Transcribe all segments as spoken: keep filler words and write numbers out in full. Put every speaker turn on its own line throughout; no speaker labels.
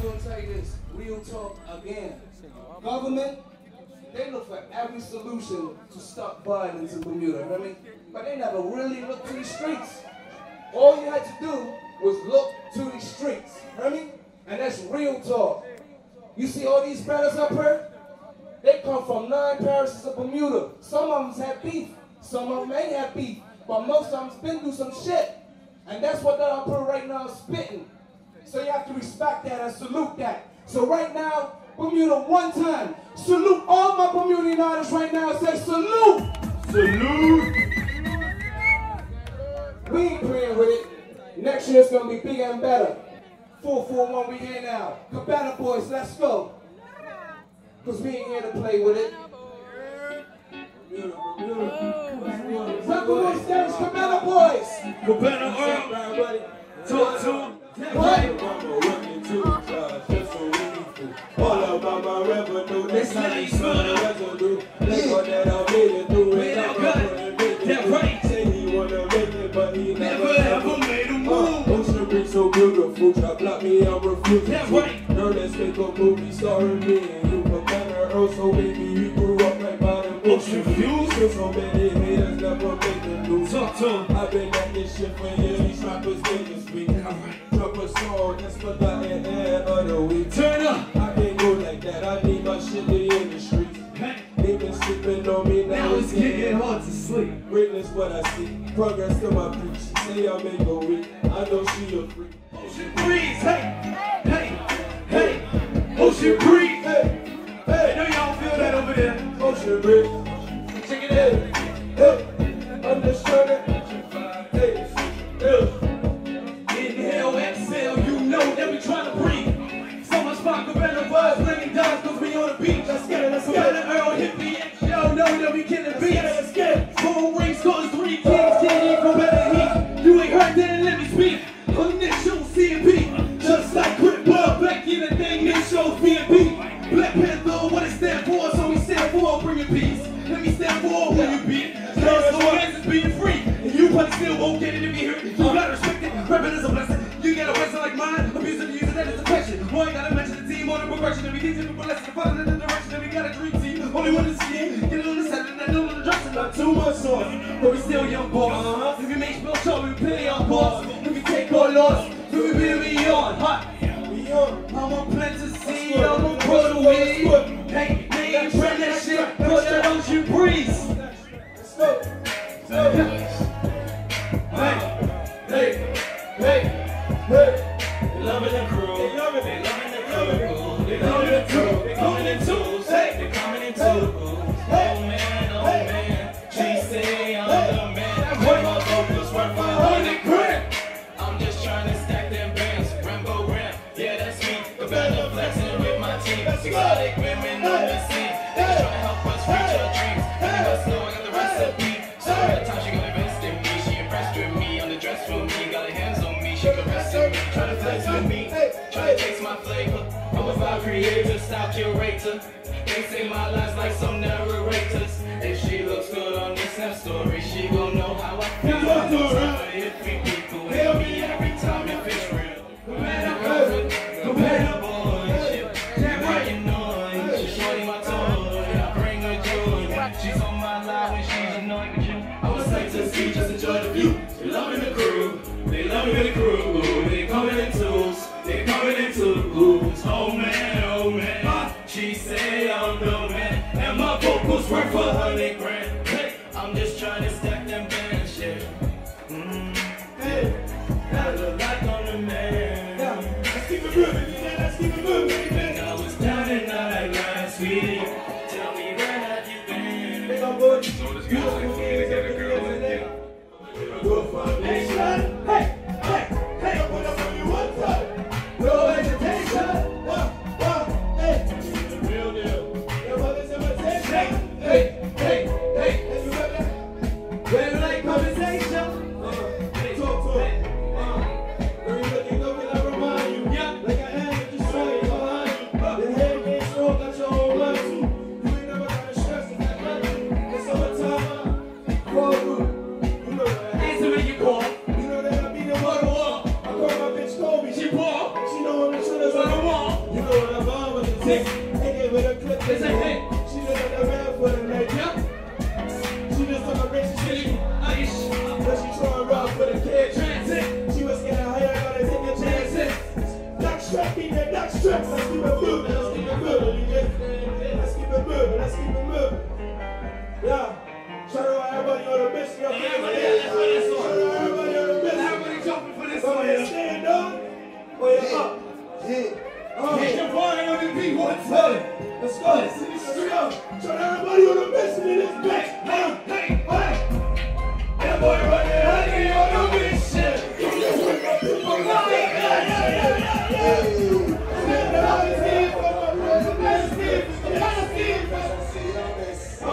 gonna tell you this, real talk again. Government, they look for every solution to stop violence in Bermuda, you know what I mean? But they never really looked to the streets. All you had to do was look to the streets, you know what I mean? And that's real talk. You see all these brothers up here? They come from nine parishes of Bermuda. Some of them have beef, some of them ain't have beef, but most of them's been through some shit. And that's what they're up here right now spitting. So you have to respect that and salute that. So right now, Bermuda, one time, salute all my Bermudian artists right now and say salute! Salute! We ain't playing with it. Next year it's gonna be bigger and better. four four one, we here now. Cabana boys, let's go. Cause we ain't here to play with it. Welcome on stage, Cabana boys! Cabana boys! Talk to him. All about my revenue, this time you smell the residue. Let's go that I made it through it. I'm gonna make it. That right. Say he wanna make it, but he never, never ever made a move. Ocean Breeze so beautiful, try block me, I'm refusing. That right. Girl, let's make a movie starring me and you. Cabana Earl, so baby, we grew up like bottom. Ocean Views, so so many haters never make it lose. Talk to him. I've been at this shit for years, these rappers getting sweet. Drop a song, that's for the end of the week. Turn up. I can't go like that, I need my shit in the streets. They been sleeping on me, now, now it's getting hard to sleep. Greatness what I see, progress to my preach. She say I make her weak, I know she a freak. Ocean Breeze, hey, hey, hey. Ocean Breeze, hey, hey. I know y'all feel that over there. Ocean Breeze, check it out. Hey, I'm just trying to, hey, hey. Inhale, exhale, you know that we trying to breathe. So much vodka, better vibes, bringing down, cause we on the beach. Let's get it, let's get it. Earl, hippie, y'all know that we killing beats. Let's get it. Four rings, cause three kings, can't even better heat. You ain't heard, then let me speak. Initial C and P, just like Crip Bug, back in the thing, this shows B and P. Black Panther, what it stand for, so we stand for bringing peace. Let me stand for when you beat. Cause no hands is being free, and you probably still won't get it if you hear it. You gotta respect it, rapping is a blessing. You get a blessing like mine, abusing the user, that is affection. Boy, I gotta mention the team on the progression, and we teach people lessons, follow in the direction, and we got a dream team. Only one is skiing, get it on the set, and I know the direction. Not too much on, but we still young boys. If we make spell show, we play our boss. If we take our loss, then we be beyond. Hot. I'm a plant to see, I'm a grow the weed. Hey, they ain't trying that shit, cause that Ocean Breeze. Let's go. Hey, hey, hey, hey. They loving the crew, they loving, they loving the crew. They loving the crew, they coming in twos, hey, they coming in twos. Oh man, oh man, she say I'm the man. I put my vocals worth for a hundred grand. I'm just trying to stack them bands, Rambo Ram, yeah that's me. Cabana flexing with my team, exotic women on the scene. They just trying to help us reach our dreams. Let us know I got the recipe. So every time she got invest in me, she impressed with me. On the dress for me, got her hands on me. She caressing me, try to flex with me, try to taste my flavor. I'm a vibe creator, style curator. They say my lies like some narrators. If she looks good on this Snap story, she gon' know how I feel. If we people hate me every time if it's real. Compatible, compatible, yeah, right, you know, she's shorty my toy, I bring her joy. She's on my line when she's annoyed with you. I was like to see, just enjoy the view. They loving the crew, they loving the crew. They coming in twos, they coming in twos. Oh man, oh man, she say I'm the man, and my vocals worth a hundred grand. Hey, I'm just trying to stack them bands, shit. Mm, hey, got a lot on the man. Yeah, let's keep it moving, yeah, let's keep it moving. And I was down and out like last week. Tell me where have you been? Hey, I'm good. So this girl like me to get a girl like you. Good foundation. Hey, hey, hey, I put up on you one time. No hesitation. Wow, wow, hey. It's a real deal. Your mother's invitation. Hey, hey, hey, let's do that. When like conversation. Talk to it. When you looking up and I remind you. Yeah. Like I had you just straight behind you. The head gets strong, got your whole life too. You ain't never got a stress in that life. It's summertime. Transit. They gave her the clip. They say, hey. She just got the man for the night. Yeah. She just took a bitch. She ice. But she throwing rock for the kid. Transit. She was getting higher. Gotta take a transit. Black strap, keep that black strap. Let's keep it moving. Let's keep it moving. Let's keep it moving. Let's keep it moving. Yeah. Shout out everybody on the mission. Shout out everybody on the mission. Everybody jumping for this one. Stand up. Way up. Yeah. Oh. Get your body on the beat one time. Let's go. Let's see this straight up. Shout out everybody on the mission in this bitch. Hey, hey, hey. That boy running honey on the mission. Yeah, yeah, yeah, yeah. Stand up. Stand for my president. Stand for my president. Oh.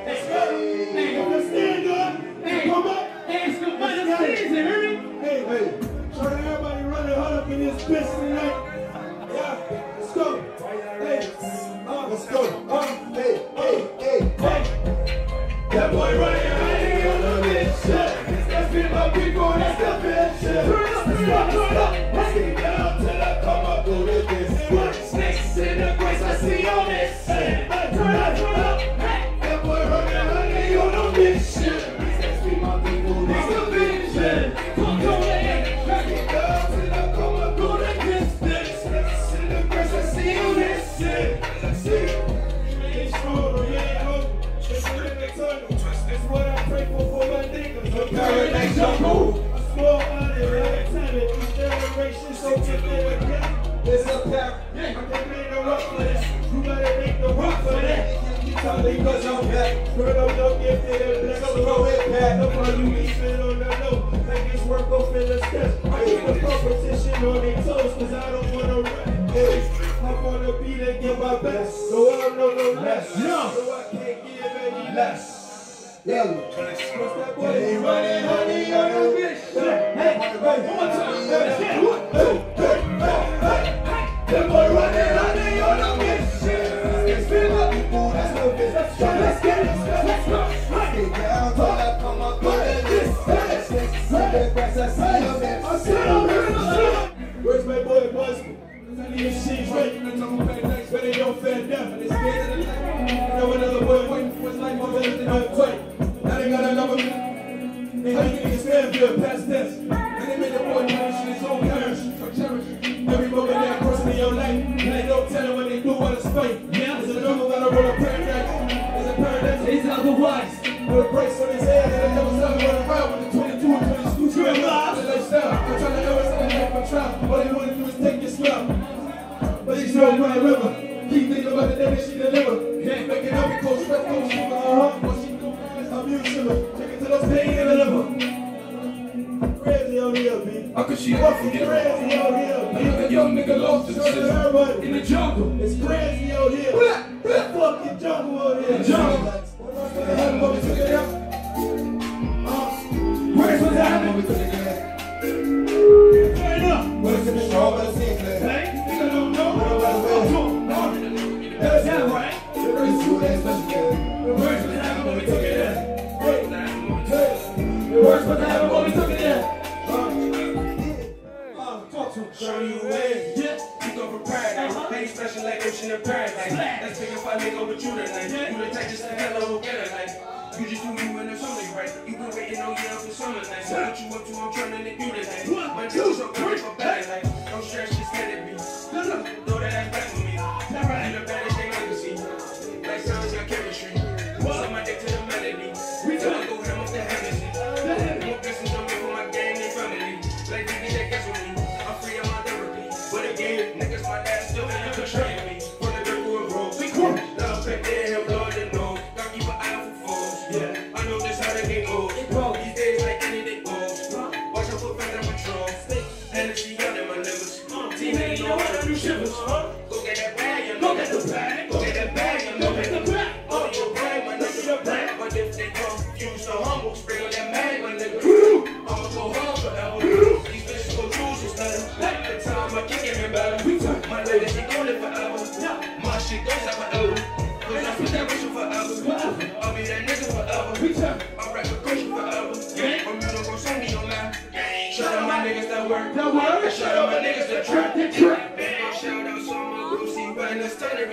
Stand up, hey, come up, hey, it's the money please, you hear me? Hey, hey, shout out everybody running hard up in this bitch tonight. Yeah, let's go. Hey, uh, let's go. Uh, hey, hey, hey, hey. That boy running honey on the mission. That's been my people, that's the vision. Turn up, turn up, turn up. Let's get down till I come up through this. Snakes in the grace I see on this. Hey, turn up, turn up. That boy running honey on the mission. That's been my people, that's the vision. Come on, let's get down till I come up through the distance. Snakes in the grace I see on this. That's it. It's true, yeah, ho. It's in the tunnel. That's what I pray for for my niggas. A paradise jungle. A small island, I tell it. This generation so gifted again. It's a pair. I can make a rock for this. You gotta make the rock for that. Because I'm back. Girl, I'm no gifted and black. So go ahead, back. No problem, you be spit on the low. Like this work, go feel the steps. I keep the competition on their toes, cause I don't wanna rap. Hey, I'm on the beat and give my best. So I don't know no less. No. So I can't give any less. Yeah. What's that boy? Hey, running honey on the bitch. Hey, hey, one more time. Hey, hey, hey, hey. That boy running honey on the bitch. It's been up people, that's no bitch. Let's go, let's get it, let's go. Let's get down till I come up with this. Where's my boy Buzzman? I need a she's ready. But they don't fan down. They scared of the light. Know another boy waiting for his life. I'm better than I'm quite. Now they got another me. They how you niggas stand good past this. And they made the boy cherish his own parish. Every moment they're crossing in your life. And they don't tell them when they do what it's fight. Yeah, there's a number that I roll a paradise. There's a paradise. He's otherwise. With a brace on his head. And I never stop running around with the twenty-two and twenty-two. True lives. The lifestyle. I'm trying to know what's in the life of trial. All they want to do is take your smell. But they know my river. Keep thinking about the day that she deliver. Can't make it up and coach, stress, coach, she with her heart. What she do is abuse her. Take it to those pain in the liver. Crazy out here, B.
How could she ever forget?
Crazy out here.
A young nigga lost to the system. In the jungle.
It's crazy out here. Fucking jungle out here.
Jungle.
What's gonna happen when we took it out? Where's what's happening? We took it out. Turn up.
What's in the straw? What's in the
Hey, you don't know. That's that right.
Where's what's
happening when we took it out? Hey, hey. Where's what's happening when we took it out?
Show you win. Yeah. You go for paradise. Hey, special like ocean of paradise. Let's pick up I link up with you tonight. You the type just to hello get it like. You just do you in the summer, right? You been waiting on year for summer night. So what you up to, I'm trying to do tonight. But you so good for bad like. Don't stress, just let it be. Throw that ass back with me. You the baddest thing I can see. Like sounds got chemistry. Suck my dick to the melody. We gonna go ham up the Hennessy. More blessings on me for my gang and family. Like niggas that guess with me. But again, niggas, my dad still in the country me. From the dirt for a road. We cool. Love back there, him, Lord, and no. Gotta keep an eye out for foes. Yeah, I know this how the game goes. These days, like anything goes. Watch out for fans on patrol. Energy out in my niggas. Team ain't know how to do shivers. Go get that bag, you know get the bag. Go get that bag, you know get the bag. Oh, your bag, my nigga, your bag. But if they confuse the humble, spring on that mag, my nigga. I'ma go hard forever. These bitches go choose instead. The time I kick it in battle. My lady, she gon' live forever. My shit goes out forever. Cause I put that bitch forever. I'll be that nigga forever. I'll rap with Christian forever. Bermuda gon' send me on that. Shout out my niggas that work. Shout out my niggas that trap. Shout out some of Lucy when it's turning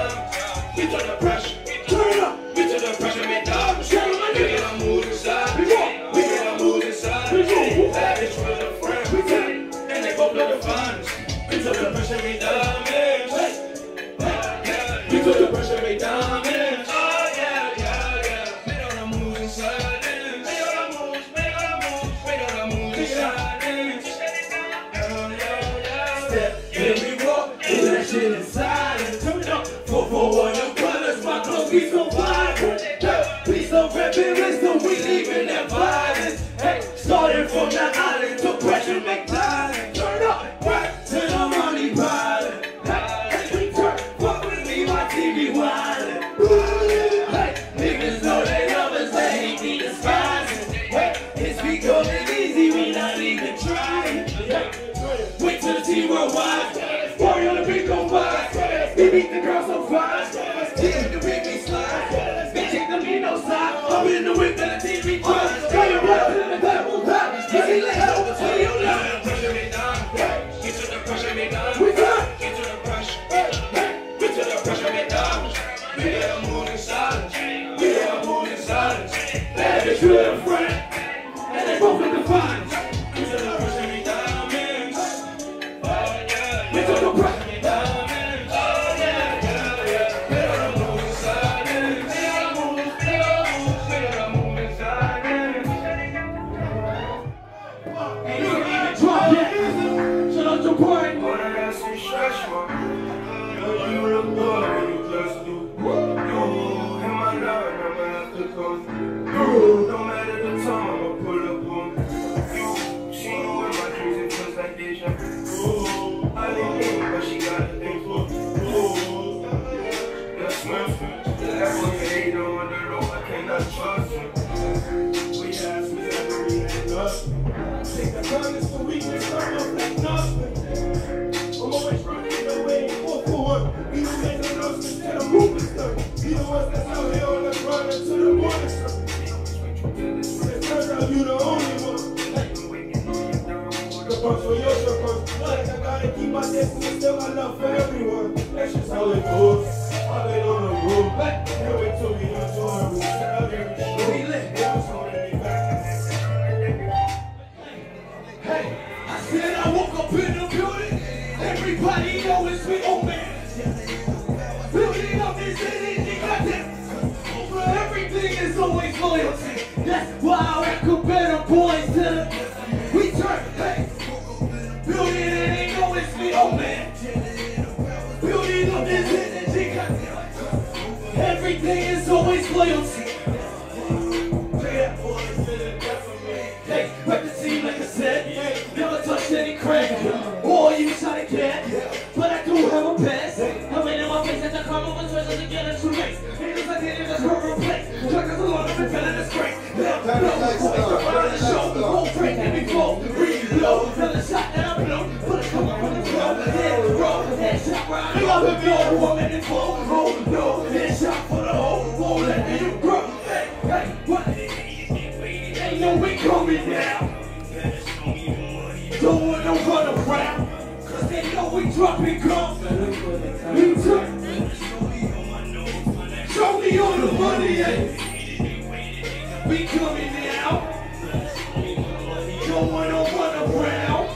diamonds. We turn the pressure, turn up. We turn the pressure, make diamonds. We get our moves inside. We get our moves inside. Lavish with a friend, and they both know the finest. We turn the pressure, make diamonds. We turn the pressure, make diamonds. Oh yeah, yeah, yeah. Make all the moves inside. Make all the moves, make all the moves, make all the moves inside. Yeah, yeah, yeah. Step in, we walk, do that shit inside. And turn it up. Four, four, one, your brothers, my clothes, we so vibrant. Please don't rap it, wisdom, we leaving that violence. Hey, starting from the island to pressure McDonald's. Turn up, right to the money pilot. Hey, we turn, fuck with me, my T V wildin'. Hey, niggas know they love us, they hate me, despise it. Hey, it's becoming easy, we not even trying. Hey, wait till the team worldwide. Party on the beat, go by. We beat the girls so fine. Team the beat me slide. Bitch, take the me no side. I'm in the whip and the T V tries. Got your blood in the devil time. Easy lay over to you now. Pressure me down. Get to the pressure me down. We got. Get to the pressure. Get to the pressure me down. We get a move in silence. We get a move in silence. Lavish with a friend. And they both look defined. Get to the pressure me down, man. Oh yeah. Get to the pressure me down, man. Oh yeah, yeah, yeah. We got a move inside. We got a move, we got a move, we got a move inside. Hey, you ain't even drop yet. Shut up your brain. Wanna ask you stretch, man. Yo, you look good, you just do. You in my life, I'ma have to come through. No matter the time, I'ma pull up on you. See you in my dreams, it feels like deja vu. I didn't think, but she got a thing for you. That's my friend. That's what you hate on the road, I cannot trust you. We ask me every and us. Take the kindness for weakness, I'm not like nothing. I'm always running away, four for one. You make the announcements to the movement stuff. You the ones that's out here on the grind to the morning stuff. It turns out you the only one. The box for your circles. Like I gotta keep my destiny, still got love for everyone. That's just how it goes. I've been on the road. Can't wait till we done join. We set out every show. We lit. It was holding me back. Hey, I said I woke up in the building. Everybody know it's me, oh man. Building up this energy, goddamn. Over everything is always loyalty. That's why I rap Cabana boys to the. We turn, hey. Building and they know it's me, oh man. Building up this energy, goddamn. Everything is always loyalty. Hey, rep the team like I said. Never touched any crack. Or you shot a cat. But I do have a pass. I made in my face at the car moving treasures to get a true race. Niggas like they just hurt a place. Truckers alone, I've been feeling this great. Now, no, boys, run the show. Won't break and before. Reload. Tell the shot that I blow. Put a couple from the floor. Head roll. Headshot round. You got me on woman and flow. Oh, no. Headshot for the whole. Won't let me grow. Hey, hey, what? Ain't no we coming now. Don't want no run around. Cause they know we dropping guns. We turn. Show me on the money, eh? We coming now. Don't want no run around.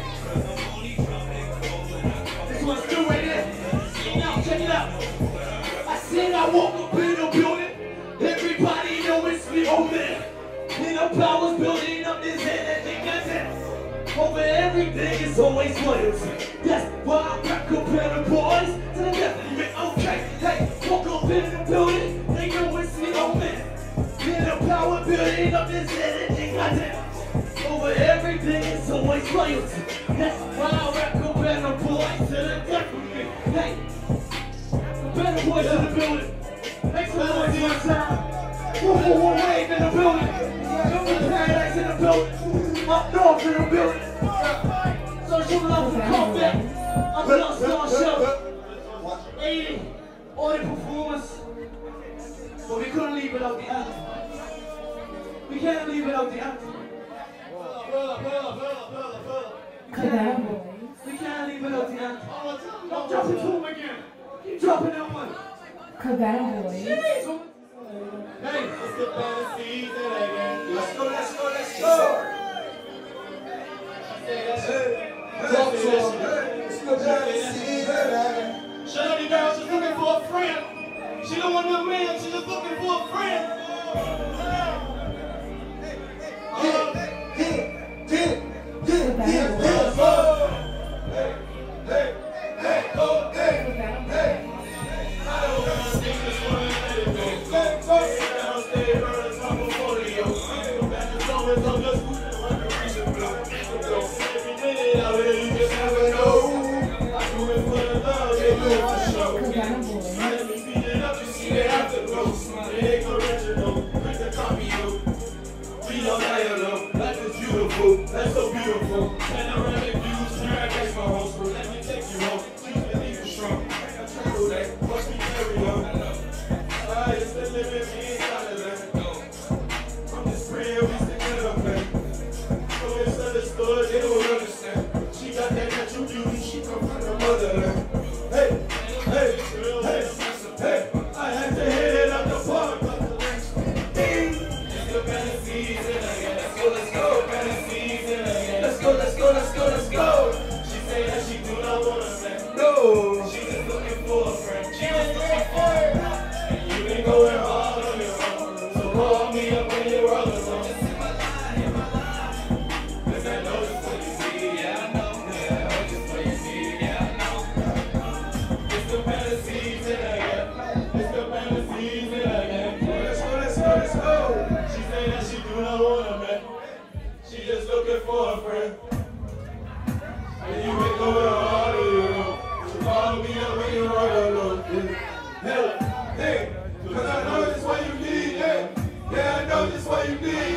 This one's good right there. Now check it out. I said I woke up in the building. Everybody know it's me, oh man. And the power's building up this energy, goddamn. Over everything is always loyalty. That's why I rap Cabana boys to the death of me. Okay, hey, woke up in the building. They know it's me, oh man. And the power building up this energy, goddamn. Over everything is always loyalty. That's why I rap Cabana boys to the death of me. Hey, Cabana boys in the building. Make some noise one time. One for one wave in the building. Double paradise in the building. Up north in the building. So show love for comeback. I'm the Star Show. eighty. All the performance. But we couldn't leave without the anthem. We can't leave without the anthem. We can't leave without the anthem. Don't drop it to him again. Keep dropping that one.
Cabana boys.
Hey, it's the fantasy that I get.
Let's go, let's go, let's go.
Talk to him.
It's the fantasy that I get.
Shorty girl, she's looking for a friend. She don't want no man, she's just looking for a friend.
Hit, hit, hit, hit, hit, hit. Hey, hey, hey, oh, hey, hey.
I don't wanna think this one and let it go. Go, go. Now stay early, my portfolio. I'm back to always on the school. I'm the reason blow. Every day out here, you just never know. I do it for the love, they do it for show.
Cabana boys.
Let me beat it up, you see the afterglow. It ain't original, quick to copy you. We don't die alone, life is beautiful, that's so beautiful. Panoramic views, track, that's my home, so let me take you home. Please believe you strong. I travel that, must be carry on. I used to live in me inside of that. From this real, we stick it up, man. So misunderstood, they don't understand. She got that natural beauty, she come from the motherland. Hey, hey, hey, hey, I had to hit it up the park. Ding! It's the fantasies and I get. Let's go, let's go, fantasies and I get. Let's go, let's go, let's go, let's go. She say that she do not want a man. No, she just looking for a friend. She just looking for a friend. And you been going hard on your own. So call me up when you're all alone. Just in my line, in my line. Cause I know just what you need, yeah I know. Yeah, I know just what you need, yeah I know. It's the fantasies that I get. It's the fantasies that I get. Let's go, let's go, let's go. She say that she do not want a man. She just looking for a friend. And you been going hard on your own. So call me up when you're all alone. Hell, hey, cause I know just what you need, yeah. Yeah, I know just what you need.